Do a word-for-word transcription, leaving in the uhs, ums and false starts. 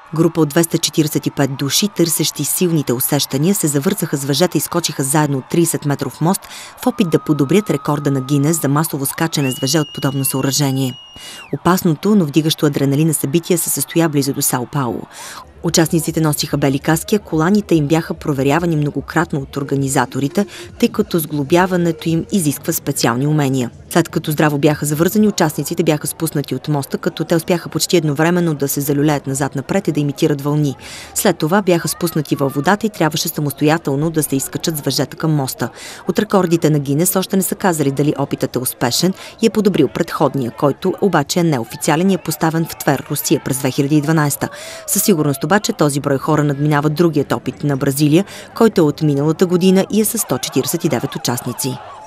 Група от двеста четиридесет и пет души, търсещи силните усещания, се завързаха с въжета и скочиха заедно от тридесет метров мост в опит да подобрят рекорда на Гинес за масово скачане с въже от подобно съоръжение. Опасното, но вдигащо адреналина събитие се състоя близо до Сао Пауло. Участниците носиха бели каски, а коланите им бяха проверявани многократно от организаторите, тъй като сглобяването им изисква специални умения. След като здраво бяха завързани, участниците бяха спуснати от моста, като те успяха почти едновременно да се залюлеят назад-напред и да имитират вълни. След това бяха спуснати във водата и трябваше самостоятелно да се изкачат с въжета към моста. От рекордите на Гинес още не са казали дали опитът е успешен и е подобрил предходния, който обаче е неофициален и е поставен в Твер, Русия през две хиляди и дванадесета. Със сигурност обаче този брой хора надминава другият опит на Бразилия, който е от миналата година и е с сто четиридесет и девет участници.